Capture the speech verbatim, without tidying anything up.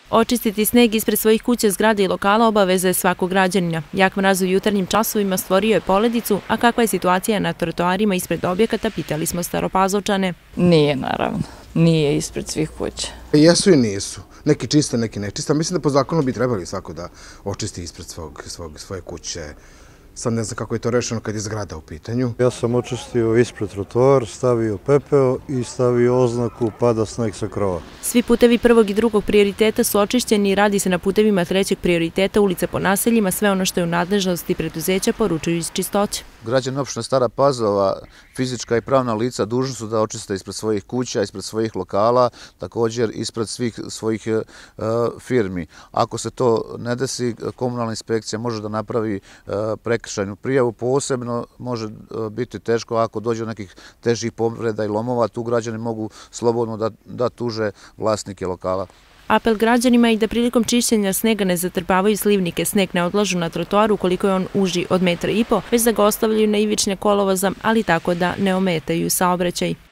Očistiti sneg ispred svojih kuća, zgrada i lokala obaveza je svakog građanina. Jak mraz u jutarnjim časovima stvorio je poledicu, a kakva je situacija na trotoarima ispred objekata, pitali smo Staropazovčane. Nije, naravno. Nije ispred svih kuća. Jesu i nisu. Neki čiste, neki nečiste. Mislim da po zakonu bi trebali svako da očisti ispred svog, svog, svoje kuće. Sad ne znam kako je to rešeno kad je zgrada u pitanju. Ja sam očistio ispred trotoar, stavio pepeo i stavio oznaku pada sneg sa krova. Svi putevi prvog i drugog prioriteta su očišćeni i radi se na putevima trećeg prioriteta, ulice po naseljima, sve ono što je u nadležnosti preduzeća, poručuju iz Čistoće. Građani opštine Stara Pazova, fizička i pravna lica dužni su da očiste ispred svojih kuća, ispred svojih lokala, također ispred svih svojih uh, firmi. Ako se to ne desi, komunalna inspekcija može da napravi uh, prekršajnu prijavu, posebno može uh, biti teško ako dođe do nekih težih povreda i lomova, tu građani mogu slobodno da, da tuže vlasnike lokala. Apel građanima je i da prilikom čišćenja snega ne zatrpavaju slivnike, sneg ne odlažu na trotoaru ukoliko je on uži od metra i po, već da ga ostavljaju na ivične kolovoza, ali tako da ne ometaju saobraćaj.